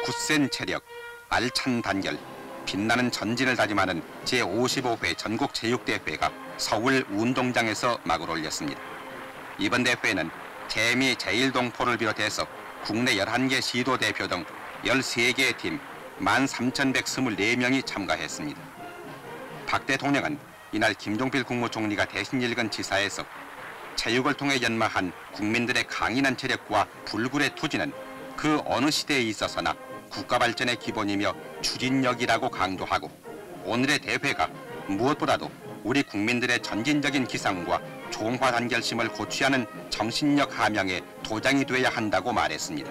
굳센 체력, 알찬 단결, 빛나는 전진을 다짐하는 제55회 전국체육대회가 서울 운동장에서 막을 올렸습니다. 이번 대회는 재미 제1동포를 비롯해서 국내 11개 시도 대표 등 13개의 팀 13,124명이 참가했습니다. 박 대통령은 이날 김종필 국무총리가 대신 읽은 지사에서 체육을 통해 연마한 국민들의 강인한 체력과 불굴의 투지는 그 어느 시대에 있어서나 국가 발전의 기본이며 추진력이라고 강조하고, 오늘의 대회가 무엇보다도 우리 국민들의 전진적인 기상과 종화 단결심을 고취하는 정신력 함양의 도장이 되어야 한다고 말했습니다.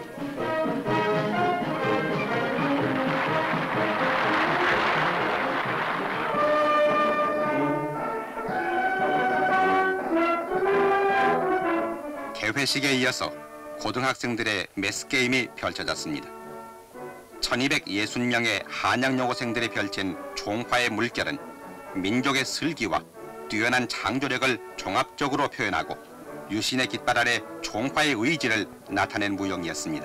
개회식에 이어서 고등학생들의 매스게임이 펼쳐졌습니다. 1260명의 한양 여고생들이 펼친 종화의 물결은 민족의 슬기와 뛰어난 창조력을 종합적으로 표현하고 유신의 깃발 아래 종화의 의지를 나타낸 무용이었습니다.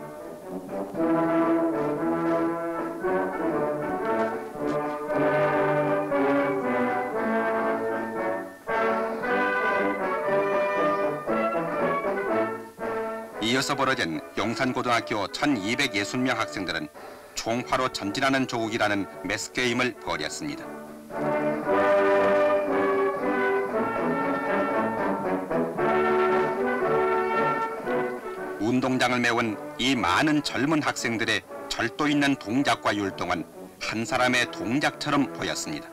이어서 벌어진 용산고등학교 1260명 학생들은 종화로 전진하는 조국이라는 매스게임을 벌였습니다. 운동장을 메운 이 많은 젊은 학생들의 절도 있는 동작과 율동은 한 사람의 동작처럼 보였습니다.